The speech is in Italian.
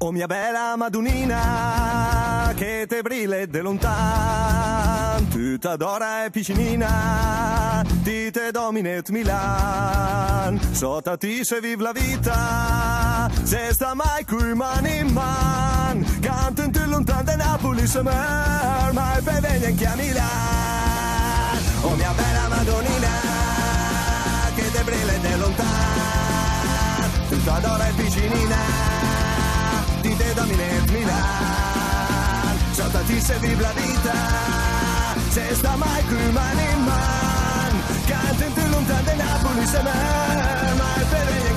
Oh mia bella Madonnina, che te brille de lontan, tu t'adora e piccinina, ti te dominet Milan, sota ti se vive la vita, se sta mai cui mani in man, canten tu lontan de Napoli se mer, mai per venire anche a Milan. Oh mia bella Madonnina, che te brille de lontan, tu t'adora e piccinina, ti te dominet Milan, sota ti se vive la vita, se sta mai qui man in man, canten tu lontan de Napoli se mer, mai per venire